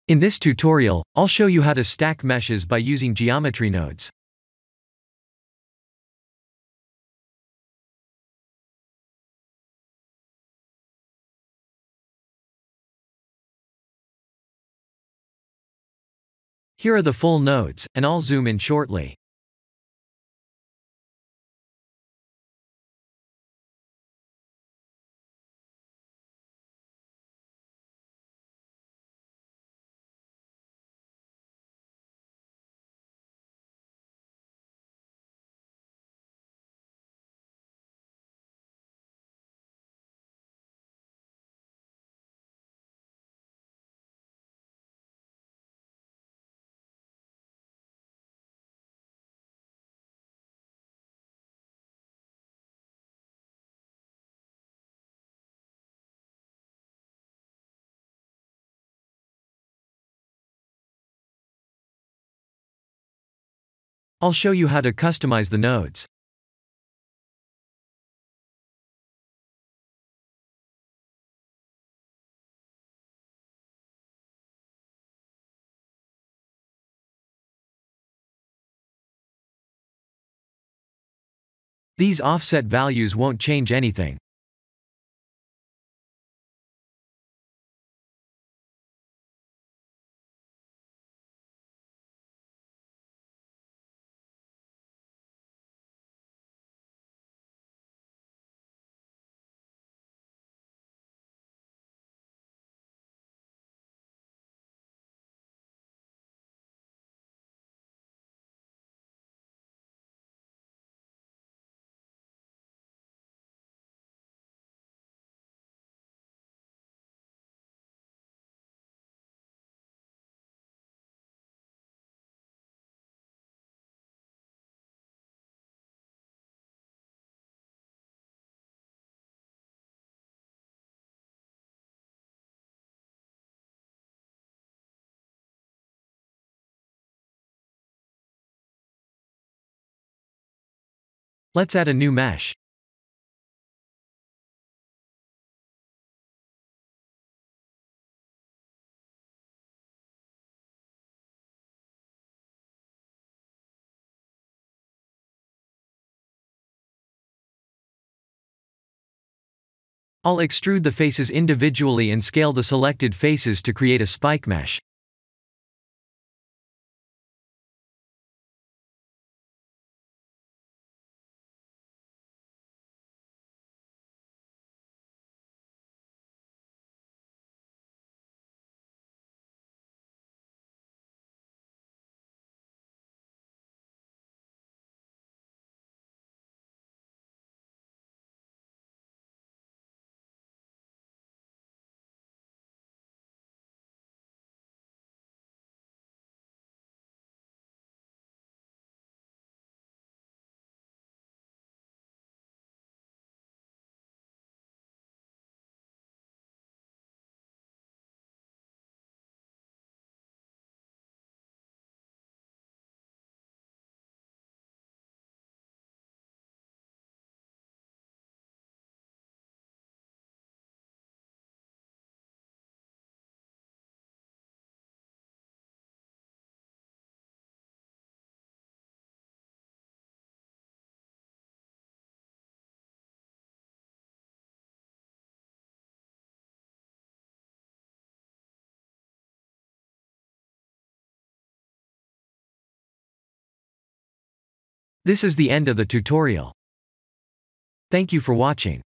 In this tutorial, I'll show you how to stack meshes by using geometry nodes. Here are the full nodes, and I'll zoom in shortly. I'll show you how to customize the nodes. These offset values won't change anything. Let's add a new mesh. I'll extrude the faces individually and scale the selected faces to create a spike mesh. This is the end of the tutorial. Thank you for watching.